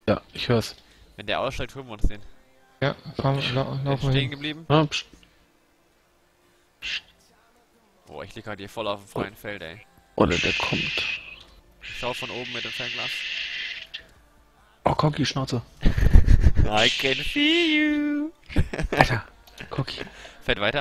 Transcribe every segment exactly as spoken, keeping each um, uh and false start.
Ja, ich hör's. Wenn der aussteigt, holen wir uns den. Ja, fahren wir, lau Der ist laufen wir stehen hin. geblieben. Ah, pst. Boah, ich lieg halt hier voll auf dem freien Feld, ey. Oder der kommt. Ich schau von oben mit dem Fernglas. Oh, Cocky, Schnauze. I can see you. Alter, Cocky. Fährt weiter.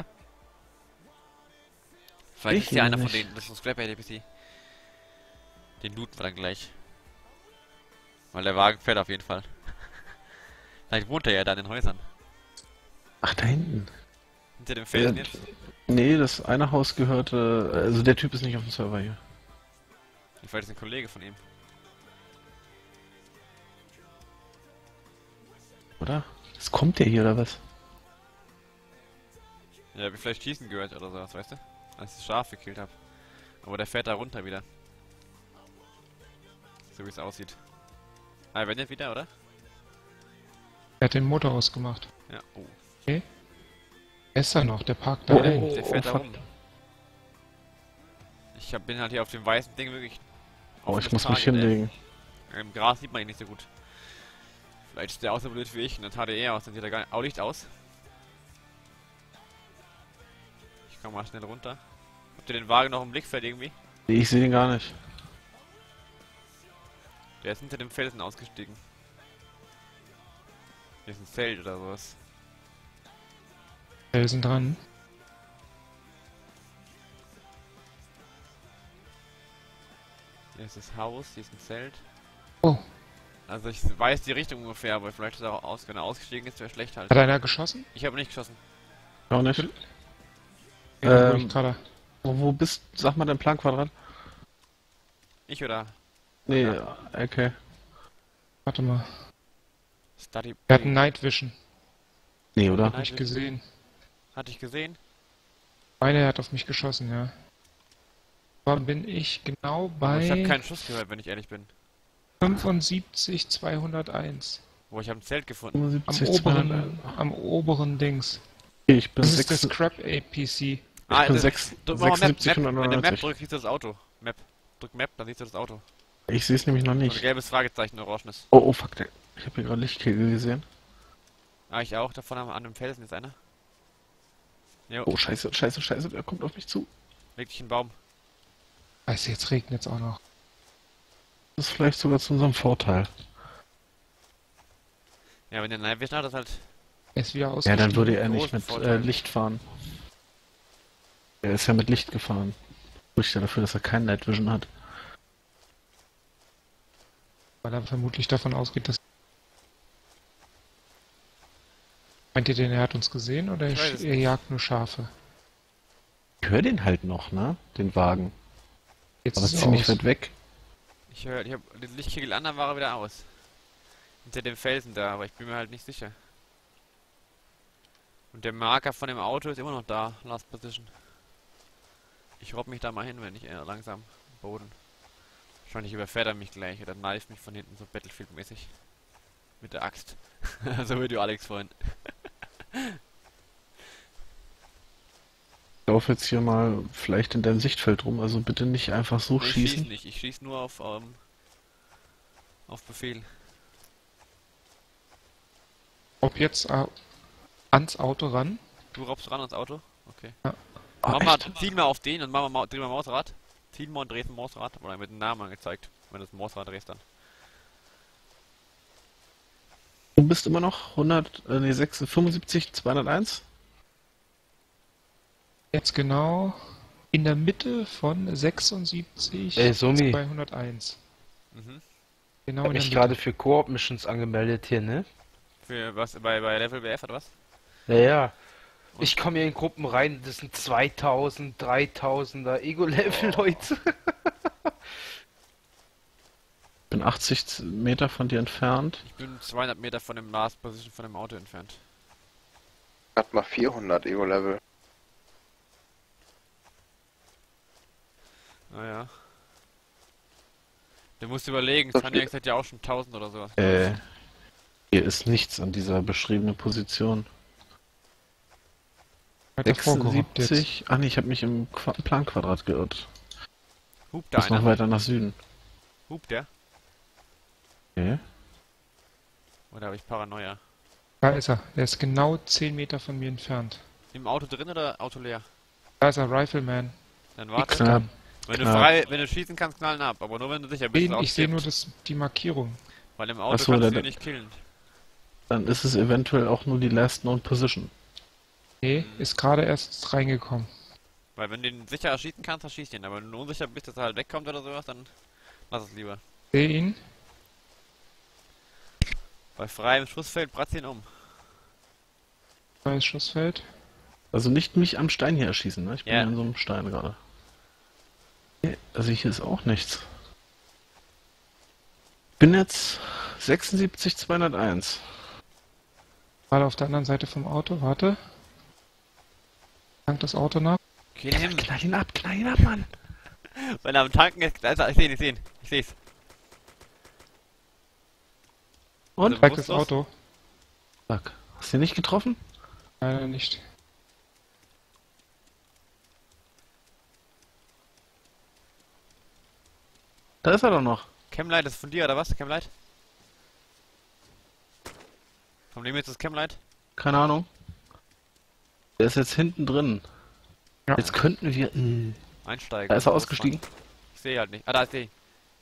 Vielleicht Ich ist ja einer von nicht. denen. Das ist ein Scrapper, der bis die. Den looten wir dann gleich. Weil der Wagen fährt auf jeden Fall. Vielleicht wohnt er ja da in den Häusern. Ach, da hinten. Hinter dem Felsen Ja, jetzt. Nee, das eine Haus gehörte. Also der Typ ist nicht auf dem Server hier. Vielleicht ist ein Kollege von ihm. Oder? Das kommt der hier oder was? Ja, hab ich vielleicht schießen gehört oder sowas, weißt du? Als ich das Schaf gekillt hab. Aber der fährt da runter wieder. So wie es aussieht. Ah, er wendet wieder, oder? Er hat den Motor ausgemacht. Ja. Oh. Er ist da noch, der parkt da Oh, ein. oh, Der fährt da fuck. rum. Ich hab, bin halt hier auf dem weißen Ding wirklich. Oh, auf ich dem muss mich Target, ey. hinlegen. Im Gras sieht man ihn nicht so gut. Vielleicht ist der auch so blöd wie ich und dann tat er eher aus, dann sieht er gar nicht. Auch Licht aus. Ich komm mal schnell runter. Habt ihr den Wagen noch im Blickfeld irgendwie? Nee, ich sehe den gar nicht. Der ist hinter dem Felsen ausgestiegen. Hier ist ein Zelt oder sowas. Felsen dran. Hier ist das Haus, hier ist ein Zelt. Oh, Also ich weiß die Richtung ungefähr, aber vielleicht ist er auch aus, wenn er ausgestiegen ist, wäre schlecht halt. hat einer geschossen? Ich habe nicht geschossen. Auch nicht. Ja, wo Ähm, ich gerade. Wo, wo bist Sag mal dein Planquadrat. Ich oder? Nee, Ja. okay. Warte mal. Study. Er hat einen Night Vision. Nee, oder? Nein. Hab ich gesehen. Hatte ich gesehen? Einer hat auf mich geschossen, ja. Wann bin ich genau Aber ich habe bei keinen Schuss gehört, wenn ich ehrlich bin. fünfundsiebzig zweihunderteins. Wo ich habe ein Zelt gefunden. Am fünfundsiebzig, oberen, zweihundert. am oberen Dings. Okay, ich bin Das ist der sechs. Scrap A P C. Ah, bin das- sechs- drück mal Map, sechsundsiebzig, Map. Wenn du Map hundertneunundneunzig. drückst, siehst du das Auto. Map. Drück Map, dann siehst du das Auto. Ich sehe es nämlich noch So ein nicht. gelbes Fragezeichen, orangenes. Oh, oh, fuck, der. Ich habe hier gerade Lichtkegel gesehen. Ah, ich auch. Davon am- an dem Felsen ist einer. Jo, Oh, scheiße, scheiße, scheiße, der kommt auf mich zu. leg dich in den Baum. Scheiße, jetzt regnet es auch noch. Das ist vielleicht sogar zu unserem Vorteil. Ja, wenn der Night Vision hat, das halt. Er ist wieder Ja, ausgestiegen. dann würde er nicht großen mit äh, Vorteil. Licht fahren. Er ist ja mit Licht gefahren. Spricht ja dafür, dass er kein Night Vision hat. Weil er vermutlich davon ausgeht, dass... Meint ihr denn, er hat uns gesehen oder Ich weiß es er jagt nur Schafe? Ich höre den halt noch, ne? Den Wagen. Jetzt Aber ist er ziemlich aus. weit weg. Ich höre, ich hab den Lichtkegel an, dann war er wieder aus. Hinter dem Felsen da, aber ich bin mir halt nicht sicher. Und der Marker von dem Auto ist immer noch da, Last Position. Ich robb mich da mal hin, wenn ich eher langsam Boden. Wahrscheinlich überfährt er mich gleich oder knife mich von hinten so Battlefield-mäßig. Mit der Axt. So wie du Alex vorhin. Ich laufe jetzt hier mal vielleicht in deinem Sichtfeld rum, also bitte nicht einfach so Nee, ich schieß schießen. nicht, ich schieß nur auf, ähm, auf Befehl. Ob jetzt äh, ans Auto ran? Du raubst ran ans Auto? Okay. Oh, Mach mal, echt? zieh mal auf den und mach mal, Mau- dreh mal Mausrad. Zieh mal und drehst ein Mausrad. Oder mit dem Namen angezeigt, wenn du das Mausrad drehst dann. Du bist immer noch hundert, äh, nee, sechs, fünfundsiebzig, zweihunderteins? Jetzt genau in der Mitte von sechsundsiebzig Ey, Sumi. zweihunderteins. Mhm. Genau Ich hab in der mich Mitte. gerade für Koop-Missions angemeldet hier, ne? Für was? Bei, bei Level B F oder was? Ja, ja. Ich komme hier in Gruppen rein, das sind zweitausend, dreitausender Ego-Level, Oh. Leute. Ich bin achtzig Meter von dir entfernt. Ich bin zweihundert Meter von dem Last Position von dem Auto entfernt. Hat mal vierhundert Ego-Level. Naja. Du musst überlegen, So Tanja viel- hat ja auch schon tausend oder sowas. Äh, hier ist nichts an dieser beschriebenen Position. Hat er vorgerückt jetzt. sechsundsiebzig. Ach nee, ich habe mich im Qua Planquadrat geirrt. Hupt da Muss noch einer? weiter nach Süden. Hupt der? Okay. Oder habe ich Paranoia? Da ist er. Der ist genau zehn Meter von mir entfernt. Im Auto drin oder Auto leer? Da ist er, Rifleman. Dann warte. Knapp. Wenn du knapp. frei, wenn du schießen kannst, knallen ab. Aber nur wenn du sicher bist. Ich, laut ich sehe stirbt. nur das, die Markierung. Weil im Auto Ach so, kannst dann- du ihn nicht killen. Dann ist es eventuell auch nur die Last Known Position. Nee, ist gerade erst reingekommen. Weil wenn du ihn sicher erschießen kannst, dann schießt ihn. Aber wenn du unsicher bist, dass er halt wegkommt oder sowas, dann lass es lieber. Sehe ihn. Bei freiem Schussfeld bratzt ihn um. Neues Schussfeld. Also nicht mich am Stein hier erschießen, ne? Ich bin Ja. ja in so einem Stein gerade. Nee, also hier ist auch nichts. Bin jetzt sechsundsiebzig zweihunderteins. Gerade auf der anderen Seite vom Auto. Warte. Tankt das Auto nach. Kill him. Knall ihn ab, knall ihn ab, Mann! Wenn er am Tanken ist, da ist er. Ich seh ihn, ich seh ihn. Ich seh's. Und? Also- Zeigt das bewusstlos? Auto. Fuck. Hast du ihn nicht getroffen? Leider nicht. Da ist er doch noch. Chemlight ist von dir oder was? Chemlight? Von wem ist das Chemlight? Keine Ahnung. Der ist jetzt hinten drin. Ja. Jetzt könnten wir... Äh, Einsteigen. da ist er ausgestiegen. Ich sehe halt nicht. Ah, da ist die.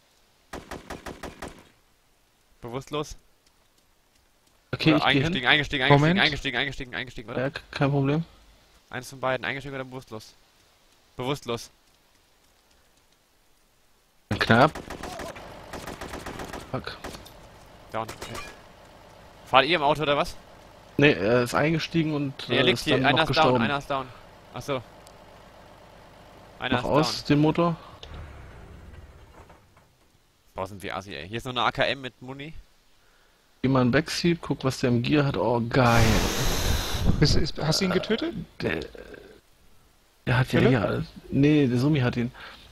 Bewusstlos. Okay, Oder ich gehe eingestiegen, hin. eingestiegen, eingestiegen, Moment. eingestiegen, eingestiegen, eingestiegen, oder? Ja, k- kein Problem. Eines von beiden, eingestiegen oder bewusstlos? Bewusstlos. Knapp. Fuck. Down. Fahrt ihr im Auto oder was? Nee, er ist eingestiegen und Nee, äh, er liegt ist hier. dann Einer noch ist down, gestorben. einer ist down. Achso. Einer Mach ist aus, down. den Motor. Boah, sind wir assi, ey. Hier ist noch eine A K M mit Muni. Geh mal in Backseat, guck, was der im Gear hat. Oh, geil. Ist, ist, hast du ihn getötet? Der, der hat ja Philipp? hier alles. Nee, der Sumi hat ihn.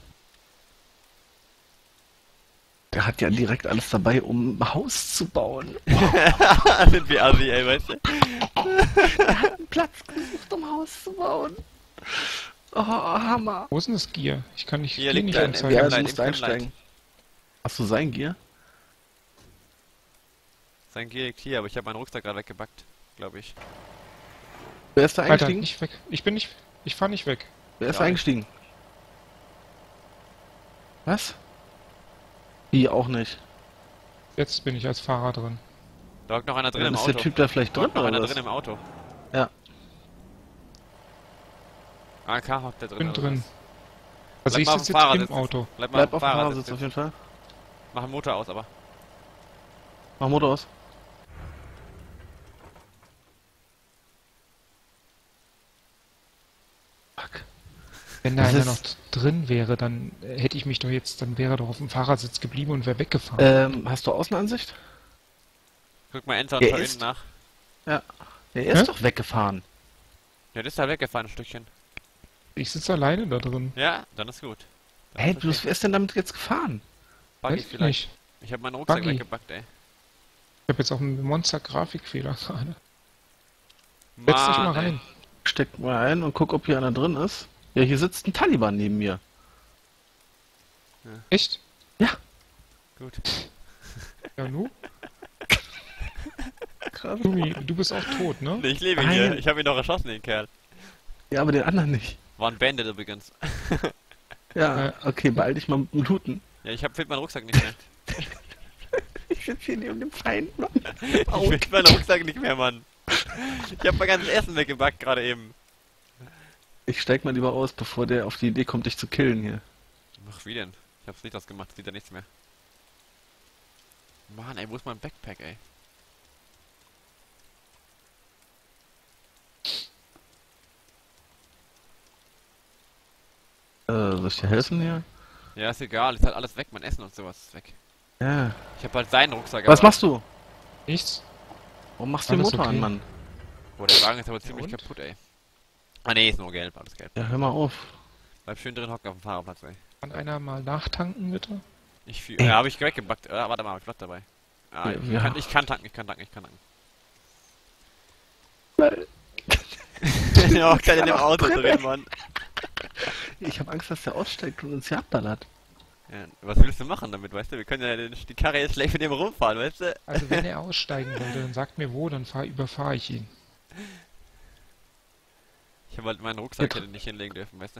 Der hat ja direkt alles dabei, um ein Haus zu bauen. sind wir assi, ey, weißt du? Einen Platz gesucht, um ein Haus zu bauen. Oh, Hammer. Wo ist denn das Gear? Ich kann nicht, Hier Gear liegt nicht ein- anzeigen. Ja, Ja, Chemlight, du im musst Chemlight. einsteigen. Hast du sein Gear? Sein Gear liegt hier, aber ich habe meinen Rucksack gerade weggebackt, glaube ich. Wer ist da Alter, eingestiegen? nicht weg. Ich bin nicht... Ich fahr nicht weg. Wer ist Ja. eingestiegen? Was? Wie auch nicht. Jetzt bin ich als Fahrer drin. Da hockt noch einer drin Dann im ist Auto. der Typ da vielleicht Da drin hockt noch oder einer was? drin im Auto. Ja. A K hockt da drin. Bin oder drin. was? Also Bleib ich mal auf sitze dem jetzt Fahrrad im sitzen. Auto. Bleib mal Bleib auf auf dem dem Fahrrad Fahrersitz sitzen. auf jeden Fall. Mach den Motor aus, aber. Mach Motor aus. Fuck. Wenn da Das einer noch ist- drin wäre, dann äh, hätte ich mich doch jetzt, dann wäre er doch auf dem Fahrersitz geblieben und wäre weggefahren. Ähm, hast du Außenansicht? Guck mal Enter und Der schau ist- innen nach. Der ist Hä? doch weggefahren. Ja, der ist da weggefahren, ein Stückchen. Ich sitze alleine da drin. Ja, dann ist gut. Dann Hä, ist du, okay. wer ist denn damit jetzt gefahren? Buggy Weiß ich vielleicht. nicht. Ich habe meinen Rucksack Buggy. weggebackt, ey. Ich habe jetzt auch einen Monster-Grafikfehler gerade. Setz dich mal Mann, ey. rein. Steck mal ein und guck, ob hier einer drin ist. Ja, hier sitzt ein Taliban neben mir. Echt? Gut. Ja, nu? Krass. Jumi, du bist auch tot, ne? Nee, ich lebe Nein. hier. Ich habe ihn doch erschossen, den Kerl. Ja, aber den anderen nicht. War ein Bandit übrigens. Ja, Äh. okay, beeil dich mal mit dem Looten. Ja, ich hab, find meinen Rucksack nicht mehr. Ich sitze hier neben dem Feind, Mann. Ich find meinen Rucksack nicht mehr, Mann. Ich hab mein ganzes Essen weggebackt gerade eben. Ich steig mal lieber aus, bevor der auf die Idee kommt, dich zu killen hier. Ach, wie denn? Ich hab's nicht ausgemacht, sieht ja nichts mehr. Mann, ey, wo ist mein Backpack, ey? Äh, soll ich dir helfen hier? Ja, ist egal, ist halt alles weg, mein Essen und sowas ist weg. Ja. Ich hab halt seinen Rucksack. Was aber- machst du? Nichts? Warum machst du den Alles Motor okay. an, Mann? Boah, der Wagen ist aber ziemlich und? kaputt, ey. Ah, nee, ist nur gelb, alles gelb. Ja, hör mal auf. Bleib schön drin hocken auf dem Fahrerplatz, ey. Kann einer mal nachtanken, bitte? Ich fühl, Ey. ja, hab ich weggebackt. Ja, warte mal, hab ich was dabei. Ah, Ja, ich, ja. Kann, ich kann tanken, ich kann tanken, ich kann tanken. ja, kann in dem Auto drin, Mann. Ich habe Angst, dass der aussteigt und uns hier abballert. Ja, was willst du machen damit, weißt du? Wir können ja den- die Karre jetzt schlecht mit dem rumfahren, weißt du? Also wenn er aussteigen wollte, dann sagt mir wo, dann fahr, überfahre ich ihn. Ich habe halt meinen Rucksack hätte nicht hinlegen dürfen, weißt du?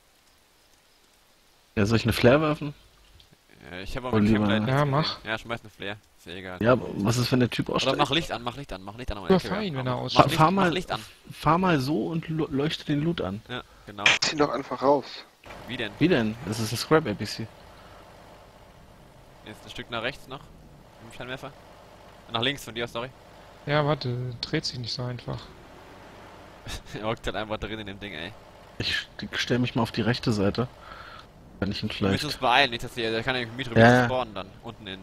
Ja, soll ich eine Flare werfen? Ja, ich habe aber Und mit lieber- Camlight nichts Ja, gesehen. mach. Ja, schmeiß eine Flare. Ist ja egal. Ja, aber was ist, wenn der Typ Oder aussteigt? mach Licht an, mach Licht an, mach Licht an. am Überfahr L K W. ihn, wenn er Mach- aussteigt. Mach Licht, Fahr mal- mach Licht an. Fahr mal so und lo- leuchte den Loot an. Ja, genau. Zieh doch einfach raus. Wie denn? Wie denn? Das ist ein Scrap-A P C. Jetzt ein Stück nach rechts noch. Im Scheinwerfer. Nach links von dir, sorry. Ja, warte, dreht sich nicht so einfach. Er hockt halt einfach drin in dem Ding, ey. Ich stelle mich mal auf die rechte Seite. Wenn ich ihn Wir vielleicht... müssen uns beeilen, nicht dass der, der kann ja mit drüber Ja, ja. spawnen dann. Unten in.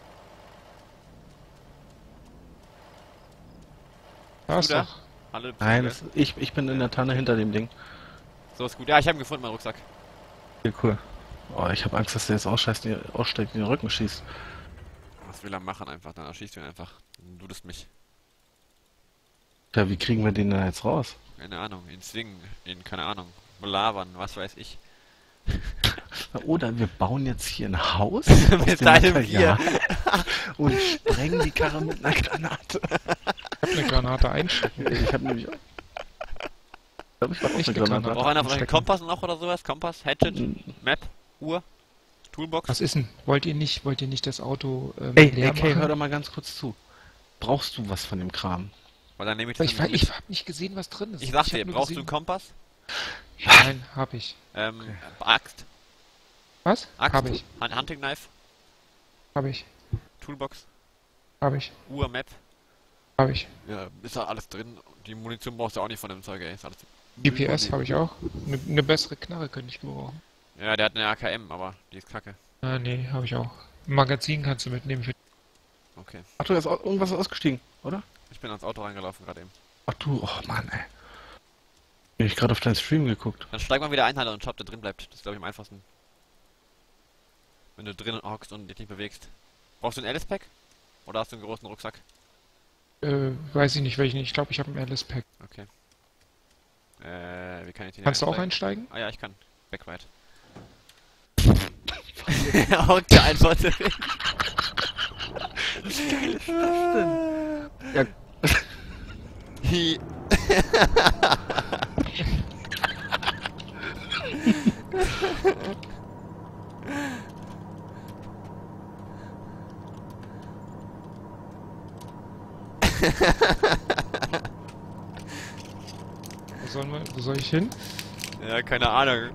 Da ist da? doch. Alle Nein, das, ich, ich bin in der Tanne hinter dem Ding. So ist gut. Ja, ich habe ihn gefunden, meinen Rucksack. Ja, cool. Oh, ich habe Angst, dass der jetzt ausscheißt, aussteigt in den Rücken schießt. Was will er machen einfach? Dann erschießt du ihn einfach. Dann dudest mich. Ja, wie kriegen wir den denn jetzt raus? Keine Ahnung. Ihn zwingen. Ihn, keine Ahnung. Belabern. Was weiß ich. Oder wir bauen jetzt hier ein Haus Mit deinem Bier. und sprengen die Karre mit einer Granate. Ich hab eine Granate einstecken. Ich habe nämlich auch... Ich glaube, ich habe auch Echte eine Granate. Granate. Braucht einer von euch einen Stecken. Kompass noch oder sowas? Kompass? Hatchet? Map? Uhr? Toolbox? Was ist denn? Wollt ihr nicht, wollt ihr nicht das Auto ähm, Ey, leer A K, hör machen? doch mal ganz kurz zu. Brauchst du was von dem Kram? Weil dann nehme ich Aber das ich, dann weiß- mit. ich hab nicht gesehen, was drin ist. Ich sag hab dir, nur brauchst du gesehen- einen Kompass? Nein, hab ich. Ähm, Axt? Was? Axt? Hab ich. Ein Hunting Knife? Hab ich. Toolbox? Hab ich. Uhr, Map? Hab ich. Ja, ist da alles drin. Die Munition brauchst du auch nicht von dem Zeug, ey. Ist alles G P S habe ich auch. Eine ne bessere Knarre könnte ich gebrauchen. ja, der hat eine A K M, aber die ist kacke. Ah, nee, habe ich auch. Ein Magazin kannst du mitnehmen für. Okay. Ach du, ist au- irgendwas ist ausgestiegen, oder? Ich bin ans Auto reingelaufen gerade eben. Ach du, oh Mann, ey. Bin ich gerade auf deinen Stream geguckt. Dann steig mal wieder ein, Alter, und schau, ob der drin bleibt. Das ist, glaube ich, am einfachsten. Wenn du drin hockst und dich nicht bewegst. Brauchst du ein Alice-Pack? Oder hast du einen großen Rucksack? Äh, weiß ich nicht welchen. Ich glaube, ich habe ein Alice-Pack. Okay. Äh, wie kann ich den Kannst du auch einsteigen? einsteigen? Ah ja, ich kann. Backride. Er hockt da einfach drin. Ja. Hi. Wo, sollen wir, wo soll ich hin? Ja, keine Ahnung.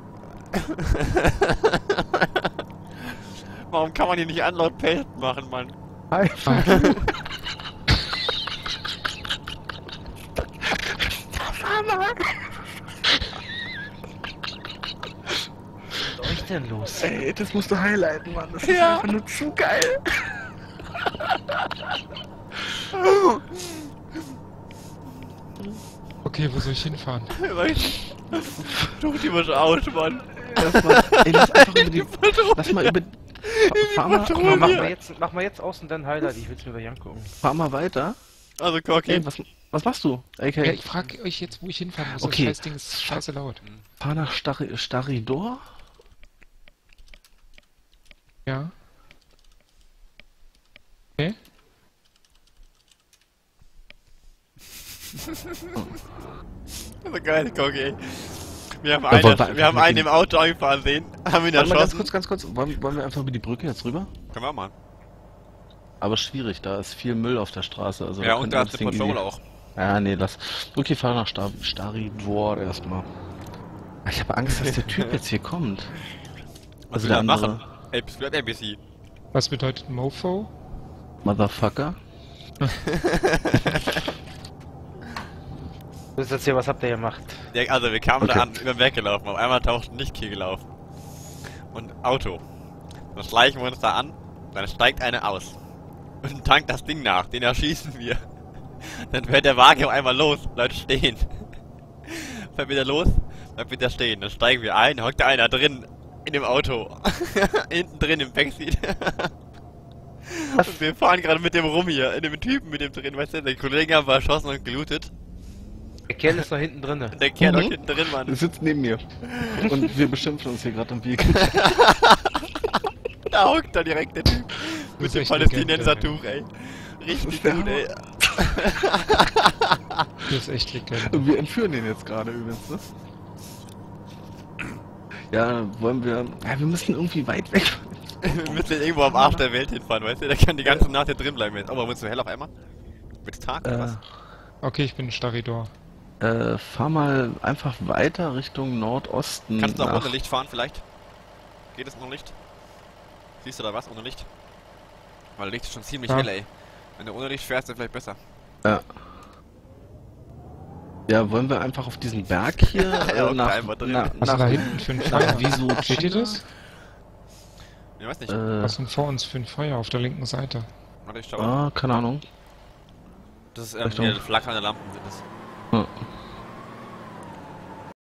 Warum kann man hier nicht Unload Paste machen, Mann? Hi. Was ist euch denn los? Ey, das musst du highlighten, Mann. Das ist einfach nur zu geil. Okay, wo soll ich hinfahren? Tuch die was aus, Mann. Lass mal, ey, lass einfach über die... Lass mal über... Fahr mal, Guck mal, mach mal jetzt, mach mal jetzt aus und dann Highlight. Ich will's mir gleich angucken. fahr mal weiter. Also, Corky. Ey, was, was machst du? A K, Ja, ich frage euch jetzt, wo ich hinfahren muss. Okay. Das Scheißding ist scheiße laut. fahr nach Stari Staridor. Ja. Okay. So geil, Corky, ey. Wir haben Ja, einen, wollen wir wir haben einfach einen mit im Auto angefahren sehen, haben ihn Warte mal ganz erschossen. kurz, ganz kurz. Wollen, wollen wir einfach über die Brücke jetzt rüber? Können wir auch machen. Aber schwierig, da ist viel Müll auf der Straße. Also Ja, da und könnte da man ist das der Ding Patrol easy- auch. Ja, nee, lass. Okay, fahr nach Star Staridor erstmal. Ich habe Angst, dass der Typ jetzt hier kommt. Was Also will er der andere- machen? Ey, bist du A B C? Was bedeutet Mofo? Motherfucker. Du willst erzählen, was habt ihr gemacht? Ja, also wir kamen Okay. da an, über den Weg gelaufen, auf einmal taucht ein Licht hier gelaufen. Und Auto. Dann schleichen wir uns da an, dann steigt einer aus. Und tankt das Ding nach, den erschießen wir. Dann fährt der Wagen auf einmal los, bleibt stehen. Fährt wieder los, bleibt wieder stehen. Dann steigen wir ein, hockt da einer drin, in dem Auto. Hinten drin im Backseat. Und wir fahren gerade mit dem rum hier, in dem Typen mit dem drin, weißt du, der Kollege haben wir erschossen und gelootet. Der Kerl ist da hinten drinne. Der Kerl Mhm. auch hinten drin, Mann. Der sitzt neben mir. Und wir beschimpfen uns hier gerade am Weg. Da hockt er direkt der Typ. Das Mit ist dem echt Palästinenser-Tuch, ey. Richtig der gut, ey. Das ist echt Legende. Und wir entführen den jetzt gerade übrigens, ne? Ja, wollen wir... Ja, wir müssen irgendwie weit weg. Wir müssen irgendwo am Arsch der Welt hinfahren, weißt du? Der kann die ganze Nacht hier drin bleiben jetzt. Aber wird es so hell auf einmal? Wird's Tag oder Äh, was? Okay, ich bin Staridor. äh, fahr mal einfach weiter Richtung Nordosten. Kannst du auch nach- ohne Licht fahren vielleicht? Geht es ohne Licht? Siehst du da was ohne Licht? Weil Licht ist schon ziemlich Ja. hell, ey. Wenn du ohne Licht fährst, dann vielleicht besser. Ja. Ja, wollen wir einfach auf diesen Berg hier Ja, äh, okay, nach, einfach drin. na, Was ist nach, da hinten für ein nach Feuer? Wieso Seht ihr das? Ich weiß nicht. Äh, Was ist denn vor uns für ein Feuer auf der linken Seite? Warte, ich schau mal. ah, keine Ahnung. Das ist ähm, Richtung- hier flackernde Lampen sind das.